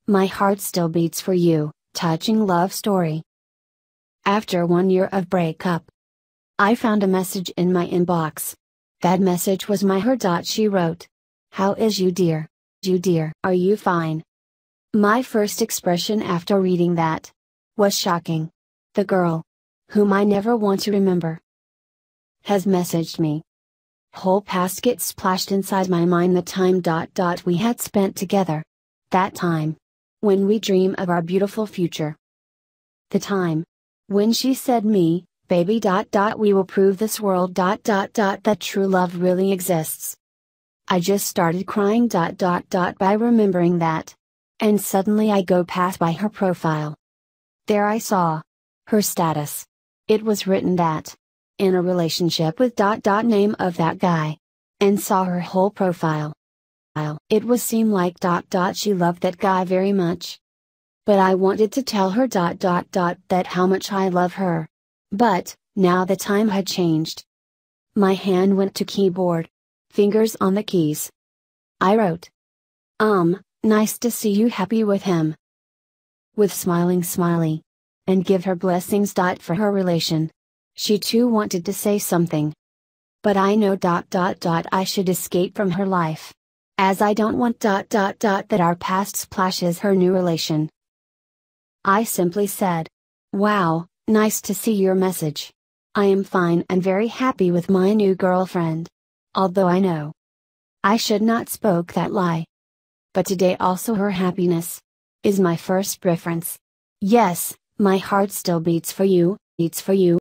My heart still beats for you, touching love story. After 1 year of breakup, I found a message in my inbox. That message was her. She wrote, "How is you dear? You dear, are you fine?" My first expression after reading that was shocking. The girl, whom I never want to remember, has messaged me. Whole past gets splashed inside my mind, the time we had spent together. That time when we dream of our beautiful future. The time when she said me, baby we will prove this world that true love really exists. I just started crying by remembering that. And suddenly I go past by her profile. There I saw her status. It was written that in a relationship with name of that guy. And saw her whole profile. It was seem like she loved that guy very much. But I wanted to tell her that how much I love her. But now the time had changed. My hand went to keyboard. Fingers on the keys. I wrote, nice to see you happy with him. With smiling smiley. And give her blessings. For her relation. She too wanted to say something. But I know I should escape from her life. As I don't want that our past splashes her new relation. I simply said, "Wow, nice to see your message. I am fine and very happy with my new girlfriend. Although I know I should not spoke that lie. But today also her happiness is my first preference. Yes, my heart still beats for you,